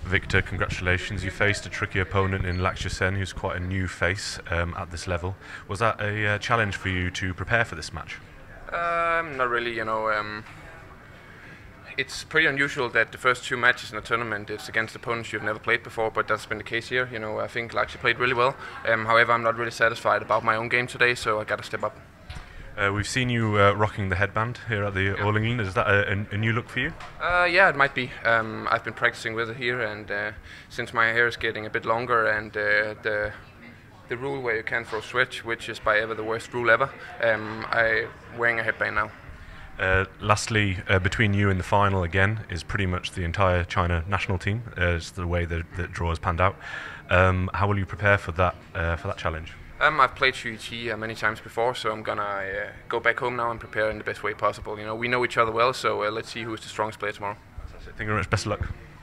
Viktor, congratulations. You faced a tricky opponent in Axelsen, who's quite a new face at this level. Was that a challenge for you to prepare for this match? Not really, it's pretty unusual that the first two matches in a tournament is against opponents you've never played before, but that's been the case here. I think Laxi played really well. However, I'm not really satisfied about my own game today, so I got to step up. We've seen you rocking the headband here at the All England. Is that a new look for you? Yeah, it might be. I've been practicing with it here, and since my hair is getting a bit longer, and the rule where you can't throw switch, which is by ever the worst rule ever, I'm wearing a headband now. Lastly, between you and the final again is pretty much the entire China national team. Is the way the draw has panned out. How will you prepare for that challenge? I've played Shuichi many times before, so I'm gonna go back home now and prepare in the best way possible. We know each other well, so let's see who's the strongest player tomorrow. Thank you very much. Best of luck.